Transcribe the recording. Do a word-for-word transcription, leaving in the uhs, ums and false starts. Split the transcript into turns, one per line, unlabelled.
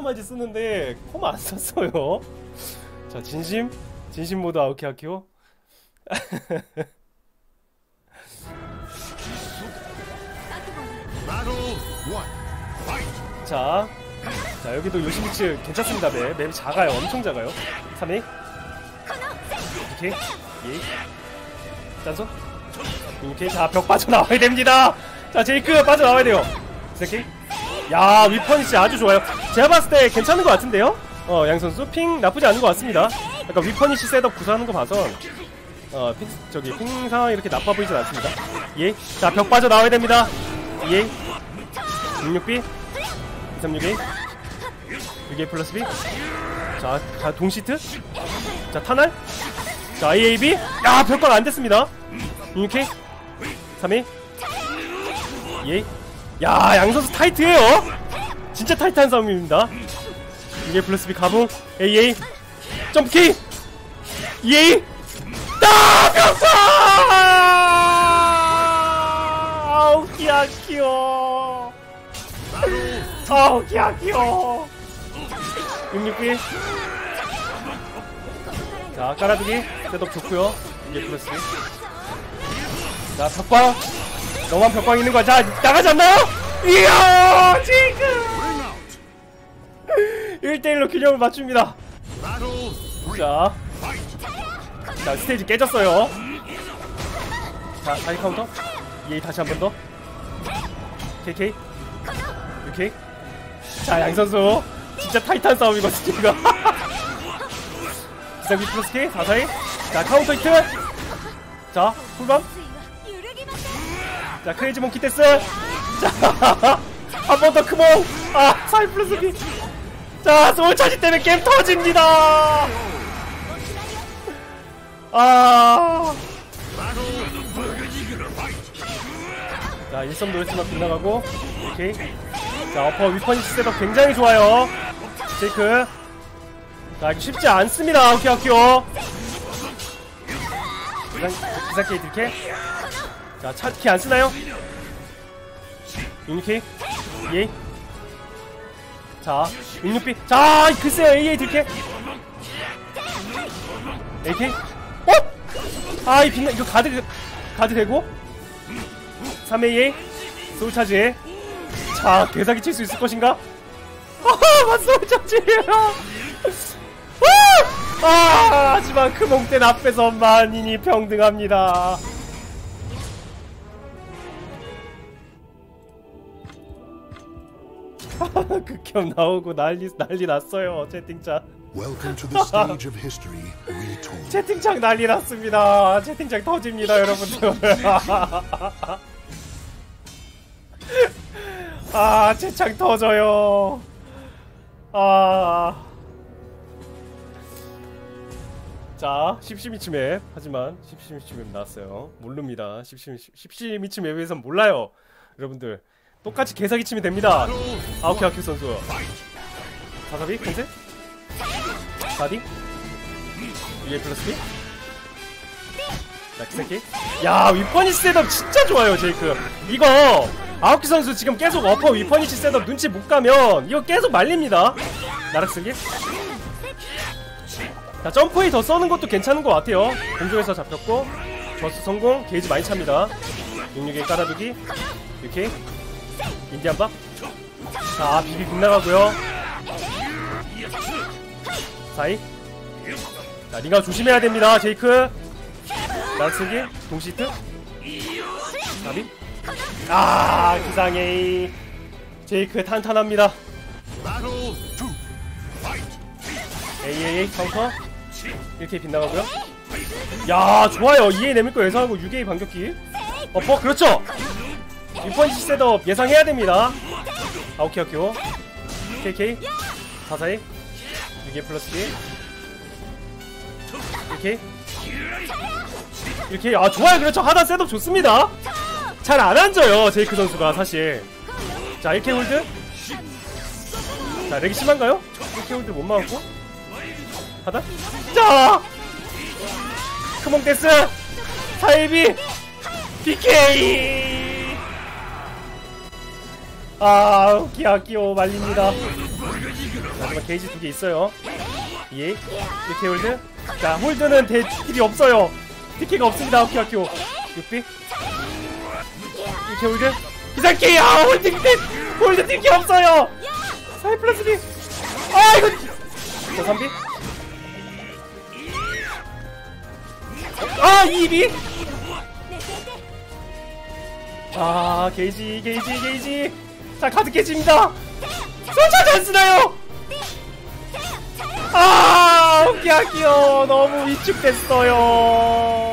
커스터마이즈 쓰는데 콤 안 썼어요. 자, 진심 진심 모드 아오키아키오. 자, 자 여기도 요시미츠 괜찮습니다. 맵 맵이 작아요. 엄청 작아요. 삼 회 이렇게 예 짠소 이렇게. 자, 벽 빠져나와야 됩니다. 자, 제이크 빠져나와야 돼요. 이렇게. 야, 위퍼니치 아주 좋아요. 제가 봤을 때 괜찮은 것 같은데요? 어, 양 선수 핑 나쁘지 않은 것 같습니다. 약간 위퍼니치 셋업 구사하는 거 봐서 어, 핑, 저기 핑 상황이 이렇게 나빠 보이진 않습니다. 예. 자, 벽 빠져나와야 됩니다. 예. 육육 비 이삼육 에 육 에 플러스 B. 자, 가, 동시트. 자, 타날. 자, 에이에이비. 야, 벽광 안 됐습니다. 육육 에 삼 에 예. 야, 양선수 타이트해요. 진짜 타이트한 싸움입니다. 육 에 플러스 B 가봉. 에이에이 점프키. 이에이 딱! 벽광! 아우, 기아키오. 아우, 기아키오. 육육 비. 자, 깔아두기 셋업 좋고요. 이게 플러스. 자, 벽광. 너만 벽광 있는 거야. 자, 나가지 않나요? 이야, 지금 일 대 일로 균형을 맞춥니다. 자, 자, 스테이지 깨졌어요. 자, 다시 카운터. 예, 다시 한 번 더. 케이케이 유케이. 자, 양선수 진짜 타이탄 싸움이거든요 이거. 기상기 플러스 K 사 사이. 자, 카운터 히트. 자, 풀밤. 자, 크레이지 몽키 댄스. 자, 한 번 더 크몽. 아, 사이 플러스 B. 자, 소울차지 때문에 게임 터집니다. 아. 자, 일섬 노레스만 빗나가고. 오케이. 자, 어퍼 위퍼니치 셋업 굉장히 좋아요. 제이크. 자, 이거 쉽지 않습니다. 오케이, 오케이요. 기사케이 이렇게. 자, 차, 키 안 쓰나요? 육육 키. 예. 자, 육육 비. 자, 글쎄요. 에이에이 들게. 에이케이. 어? 아, 이 빛나, 이거 가드, 가드 되고. 삼 에이에이. 소울차지. 자, 개사기 칠 수 있을 것인가? 아하, 맞 소울차지예요. 아, 하지만 그 몽땐 앞에서 만인이 평등합니다. 극혐 나오고 난리 난리 났어요. 채팅창. 채팅창 난리 났습니다. 채팅창 터집니다, 여러분들. 아, 채창 터져요. 아. 자, 십시미치 맵. 하지만 십시미치 맵 나왔어요. 모릅니다. 십시미치, 십시미치 맵에선 몰라요. 여러분들 똑같이 개사기 치면 됩니다. 아오키 아키 선수. 사사비 콘셉. 바디. 위에 플러스 비. 자, 기세키. 야, 위퍼니치 셋업 진짜 좋아요, 제이크. 이거 아오키 선수 지금 계속 어퍼 위퍼니치 셋업 눈치 못 가면 이거 계속 말립니다. 나락쓰기. 자, 점프에 더 써는 것도 괜찮은 것 같아요. 공중에서 잡혔고 저스 성공. 게이지 많이 찹니다. 육육에 깔아두기. 이렇게 인디안박. 자, 비비 빗나가고요. 사이. 자, 링가 조심해야 됩니다. 제이크. 나락쓰기. 동시히트. 나비. 아, 기상에이. 제이크 탄탄합니다. 에이에이 카운터. 이렇게 빗나가고요. 야, 좋아요. 이에이 내밀거 예상하고 육 에이 반격기. 어퍼, 그렇죠. 위퍼니치 셋업 예상해야 됩니다. 아오키아키오. 케이케이 사사이. 육 에이 플러스 B. 이렇게 이렇게. 아, 좋아요. 그렇죠. 하단 셋업 좋습니다. 잘 안 앉아요, 제이크 선수가 사실. 자, 일 케이 홀드. 자, 렉이 심한가요? 일 케이 홀드 못 막았고. 하단. 자, 크몽 댄스. 사이비. 비케이. 아 우키아키오 말립니다. 마지막 게이지 두 개 있어요. 예 이렇게 홀드. 자 홀드는 대 딜이 없어요. 디케가 없습니다. 우키아키오 육 비 이렇게 홀드. 기상키 아 홀드 딜 홀드 딜이 없어요. 사 플러스 비. 아 이거 자 삼 비 아 이 비 아 게이지 게이지 게이지. 자 카드 깨집니다. 손차지 안 쓰나요? 아 우키아키오 너무 위축됐어요.